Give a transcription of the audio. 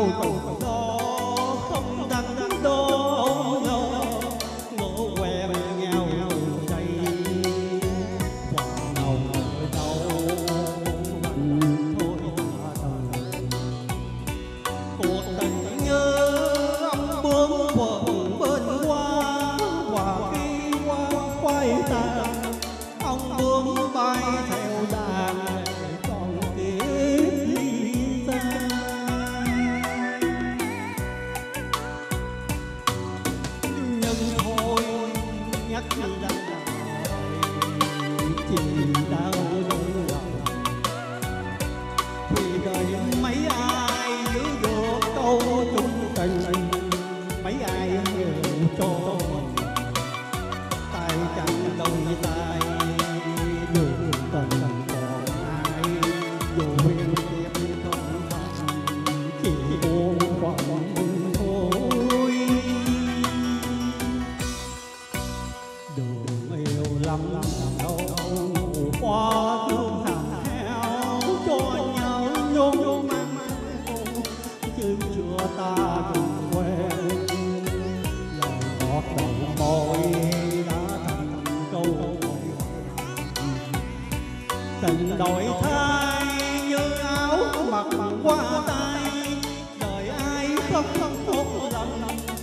cùng đó không đắn đo ngộ quen nhau đây quả nào đâu mình thôi cuộc tình như âm bướm quần bên hoa và khi hoa quay tàn ông bướm bay theo đàn còn tiếc ly ta nhưng thôi nhắc ra chỉ đau đớn vì đời mấy ai giữ được câu chung tình mấy ai hiểu cho mình tay chẳng đôi tay đường tình còn ai dù huyền kiếp không thành chỉ buồn quạnh thôi đường yêu lắm đâu qua thương hàng heo cho nhau nhung mang chứ chưa ta đừng quen lời ngọt đầu môi đã thành câu tình đổi thay như áo mặc qua tay đời ai khóc khóc một lần